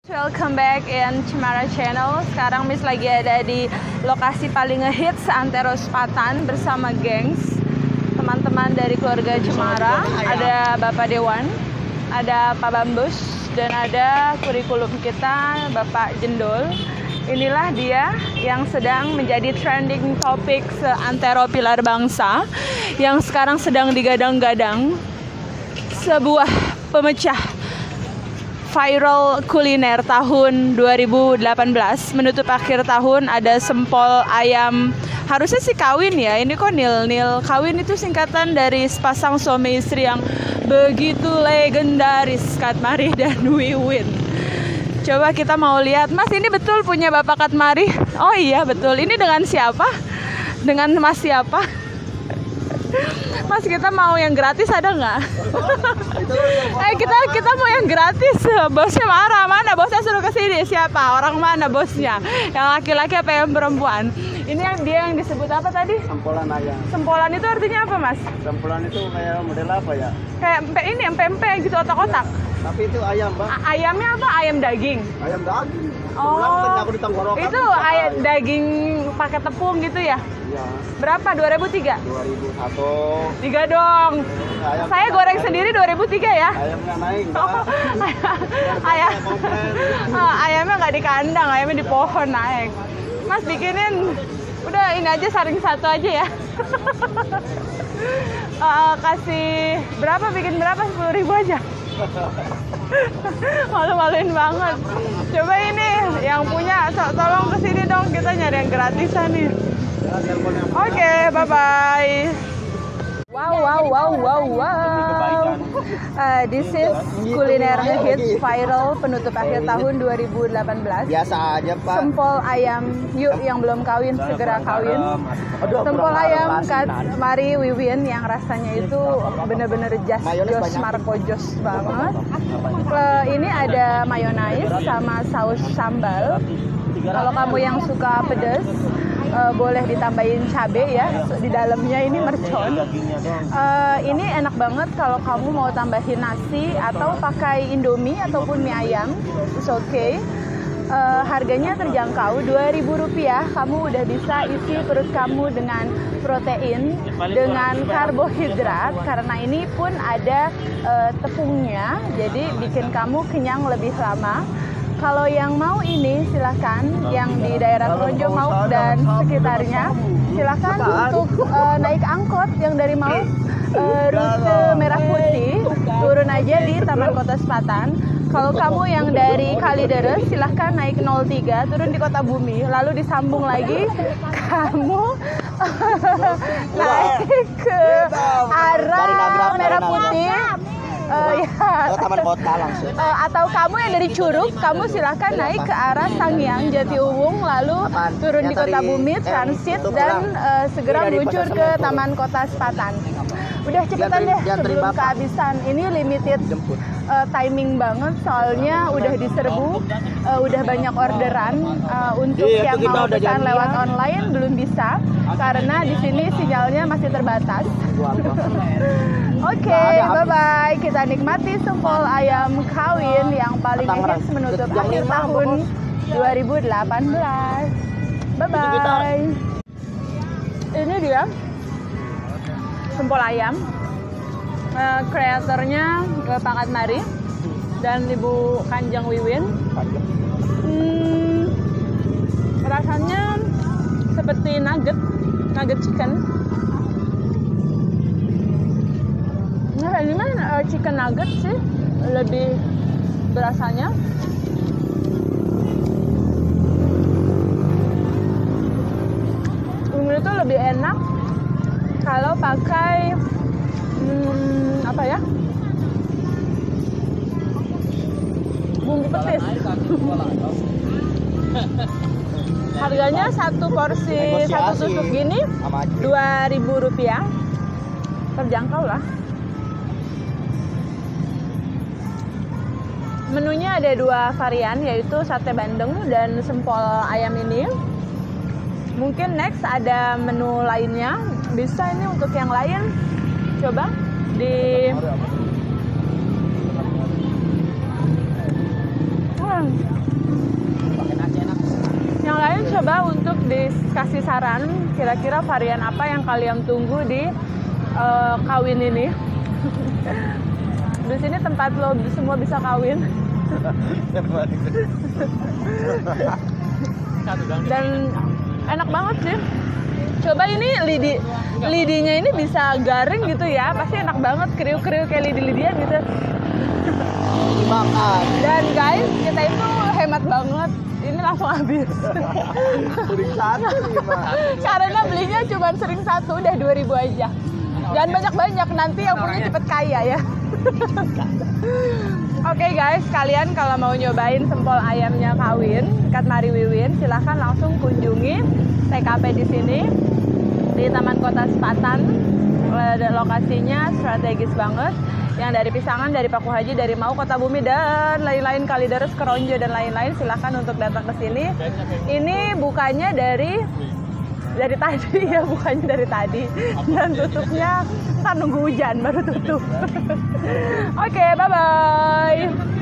Welcome back in Cemara Channel. Sekarang Miss lagi ada di lokasi paling ngehits Antero Selatan bersama gengs teman-teman dari keluarga Cemara. Ada Bapak Dewan, ada Pak Bambus, dan ada kurikulum kita Bapak Jendol. Inilah dia yang sedang menjadi trending topik seantero pilar bangsa, yang sekarang sedang digadang-gadang, sebuah pemecah viral kuliner tahun 2018. Menutup akhir tahun ada sempol ayam. Harusnya sih kawin ya, ini kok nil-nil. Kawin itu singkatan dari sepasang suami istri yang begitu legendaris, Katmari dan Wiwin. Coba kita mau lihat. Mas, ini betul punya Bapak Katmari? Oh iya betul. Ini dengan siapa? Dengan Mas siapa? Mas, kita mau yang gratis ada nggak? Kita mau yang gratis. Bosnya marah. Mana bosnya, suruh kesini. Siapa? Orang mana bosnya? Yang laki-laki apa yang perempuan? Ini yang dia yang disebut apa tadi? Sempolan ayam. Sempolan itu artinya apa, Mas? Sempolan itu kayak model apa ya? Kayak ini yang pempek gitu, otak-otak. Tapi itu ayam, Bang. Ayamnya apa? Ayam daging. Ayam daging. Oh, aku di tenggorokan. itu ayam daging pakai tepung gitu ya? Iya. Berapa? 2003? 2001. 3 dong. Ayam Saya goreng sendiri 2003 ya. Ayamnya naik, Bang. Oh, ayamnya nggak di kandang, ayamnya di pohon naik. Mas bikinin, udah ini aja saring satu aja ya. Kasih berapa, bikin berapa? 10.000 aja. Malu-maluin banget. Coba ini yang punya, tolong kesini dong, kita nyari yang gratisan nih. Oke, bye-bye. Wow. This is kuliner hits viral penutup akhir tahun 2018. Biasa aja, Pak. Sempol ayam, yuk yang belum kawin segera kawin. Sempol ayam Katmari Wiwin yang rasanya itu bener-bener jos Marco Jos banget. Ini ada mayonaise sama saus sambal. Kalau kamu yang suka pedas, boleh ditambahin cabai ya di dalamnya, ini mercon. Ini enak banget kalau kamu mau tambahin nasi atau pakai Indomie ataupun mie ayam, it's okay. Harganya terjangkau, Rp2.000. Kamu udah bisa isi perut kamu dengan protein, dengan karbohidrat, karena ini pun ada tepungnya, jadi bikin kamu kenyang lebih lama. Kalau yang mau ini silahkan, yang di daerah Tonjong Mauk dan sekitarnya, silahkan untuk naik angkot yang dari Mauk, rute Merah Putih, turun aja di Taman Kota Selatan. Kalau kamu yang dari Kalideres, silahkan naik 03, turun di Kota Bumi, lalu disambung lagi, kamu naik ke arah Merah Putih. Taman Kota langsung. Atau kamu yang dari Curug, kamu silahkan naik ke arah Sangiang, Jatiuwung, lalu turun di Kota Bumi, transit, dan segera meluncur ke Taman Kota Selatan. Udah cepetan deh sebelum kehabisan. Ini limited timing banget, soalnya udah diserbu, udah banyak orderan. Untuk yang mau pesan lewat online belum bisa, karena di sini sinyalnya masih terbatas. Oke, bye-bye. Kita nikmati sempol ayam kawin yang paling hits menutup akhir tahun 2018. Bye-bye. Ini dia sempol ayam. Kreatornya Pak Katmari dan Ibu Kanjeng Wiwin. Rasanya seperti nugget chicken. Nah, ini mah chicken nugget sih lebih berasanya. Ini tuh lebih enak kalau pakai apa ya? Bumbu petis. Harganya satu porsi, satu tusuk gini Rp2.000. Terjangkau lah. Menunya ada 2 varian, yaitu sate bandeng dan sempol ayam ini. Mungkin next ada menu lainnya, bisa ini untuk yang lain. Coba di Yang lain coba untuk dikasih saran kira-kira varian apa yang kalian tunggu di kawin ini. Di sini tempat lo semua bisa kawin. Dan enak banget sih. Coba ini lidinya ini bisa garing gitu ya, pasti enak banget, kriuk-kriuk kayak lidi-lidian gitu. Makan. Dan guys, kita itu hemat banget. Ini langsung habis. Sering satu nih, Mak. Karena belinya cuma sering satu, udah 2.000 aja. Jangan banyak-banyak, nanti yang punya cepet kaya ya. Oke guys, kalian kalau mau nyobain sempol ayamnya kawin dekat Mari Wiwin, silahkan langsung kunjungi TKP di sini di Taman Kota Sepatan. Lokasinya strategis banget. Yang dari Pisangan, dari Paku Haji, dari Mau, Kota Bumi, dan lain-lain, Kalideres, Keronjo, dan lain-lain, silahkan untuk datang ke sini. Ini bukanya dari tadi ya, bukannya dari tadi. Dan tutupnya ntar nunggu hujan baru tutup. Oke, bye-bye.